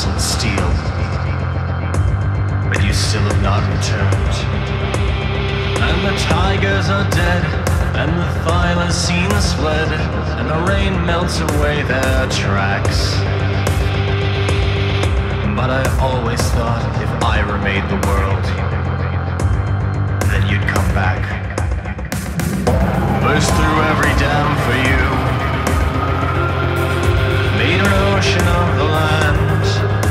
glass and steel, but you still have not returned. And the tigers are dead, and the thylacines fled, and the rain melts away their tracks. But I always thought if I remade the world, then you'd come back. Burst through every dam for you, made an ocean of the land,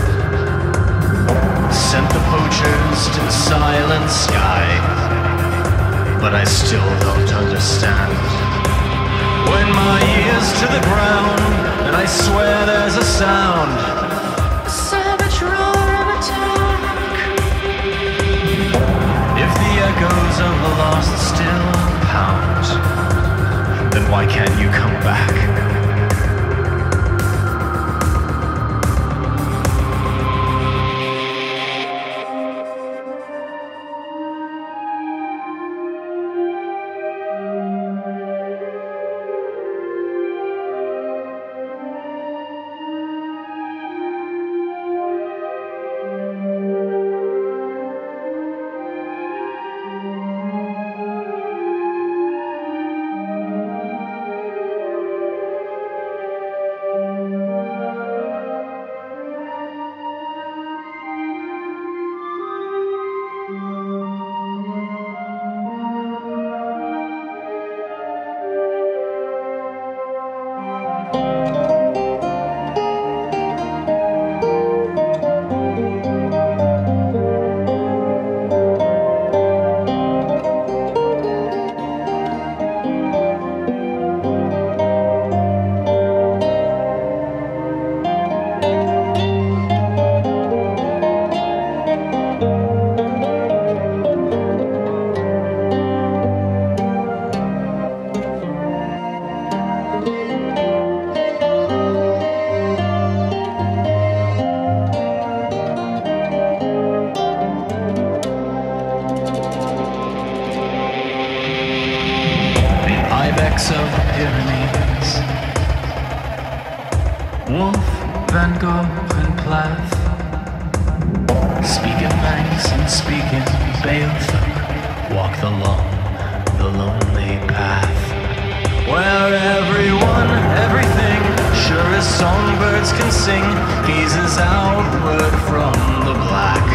sent the poachers to the silent sky, but I still don't understand. When my ears to the ground, and I swear there's a sound, a savage roar of attack. If the echoes of the lost still pound, then why can't you come back? Of the Pyrenees, Wolf, Van Gogh, and Plath, speaking Manx and speaking Beowulf, walked along the lonely path, where everyone, everything, sure as songbirds can sing, gazes outward from the black.